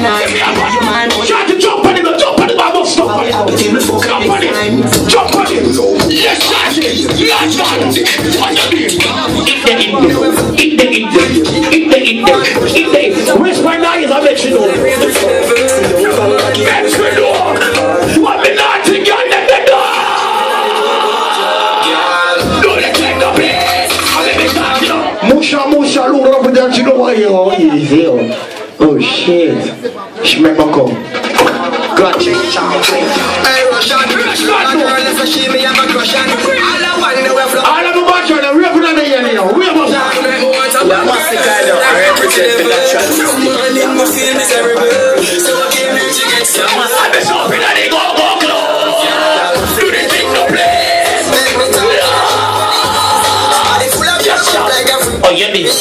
Try to jump on it, jump on it, Bible, stop on it. Jump on it, jump on it. Yes, Shaggy, yes, Shaggy. Where's my knife? I'll let you know. That's the door. What me not to get at the door? Do the take the place. I'll let me start, you know. Musha, look up with that, you know what you're easy. Oh shit. Shmemma come. Gotcha. Hey, Russian. All of the bunch of them, we're going to the end, you know. We're going to the oh, yeah, me.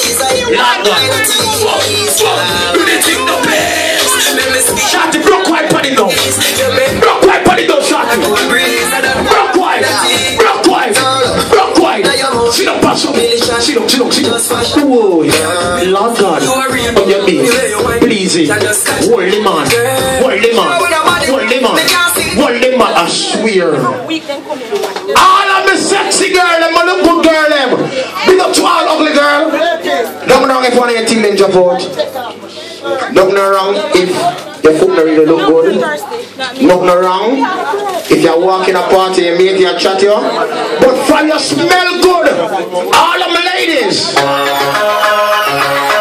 Shot the broke white body though. Broke white body though, shot. Broke white. Broke white. Broke white. Sit up, pass up. Sit up. Whoa, Lord God. Oh, yeah, me. Please, hold the man. I swear. All of the sexy girl, them, all the good girl, them. Big up to all ugly girl. Don't know if one of your team then jump out. Don't know wrong if your foot not really look good. Don't know wrong if you're walking a party and mate you chat you. But for you smell good, all of my ladies.